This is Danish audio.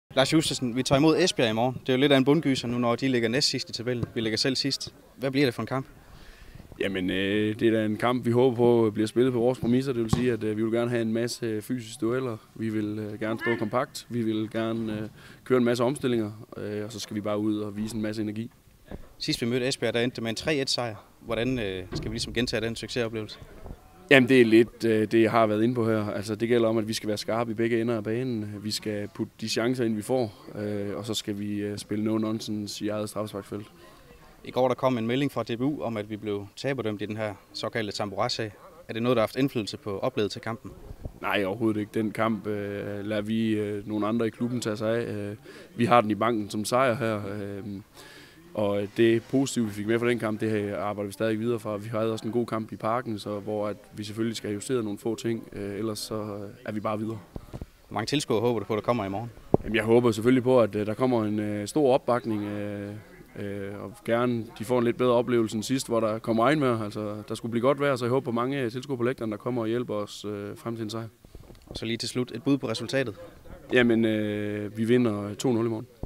Lars Justesen, vi tager imod Esbjerg i morgen. Det er jo lidt af en bundgyser nu, når de ligger næst sidst i tabellen. Vi ligger selv sidst. Hvad bliver det for en kamp? Jamen, det er da en kamp, vi håber på bliver spillet på vores præmisser. Det vil sige, at vi vil gerne have en masse fysiske dueller. Vi vil gerne stå kompakt. Vi vil gerne køre en masse omstillinger. Og så skal vi bare ud og vise en masse energi. Sidst vi mødte Esbjerg, der endte det med en 3-1 sejr. Hvordan skal vi ligesom gentage den succesoplevelse? Jamen, det er lidt det, jeg har været inde på her. Altså, det gælder om, at vi skal være skarpe i begge ender af banen. Vi skal putte de chancer ind, vi får. Og så skal vi spille no nonsense i eget straffesparksfelt. I går der kom en melding fra DBU om, at vi blev taberdømt i den her såkaldte Tamboura-sag. Er det noget, der har haft indflydelse på oplevet til kampen? Nej, overhovedet ikke. Den kamp lader vi nogle andre i klubben tage sig af. Vi har den i banken som sejr her. Og det positive, vi fik med fra den kamp, det arbejder vi stadig videre fra. Vi havde også en god kamp i parken, så hvor at vi selvfølgelig skal have justeret nogle få ting. Ellers så er vi bare videre. Hvor mange tilskuere håber du på, der kommer i morgen? Jamen, jeg håber selvfølgelig på, at der kommer en stor opbakning. Og gerne de får en lidt bedre oplevelse end sidst, hvor der kommer regnvejr. Altså, der skulle blive godt vejr, så jeg håber på mange tilskuere på lægterne, der kommer og hjælper os frem til en sejr. Og så lige til slut et bud på resultatet. Jamen, vi vinder 2-0 i morgen.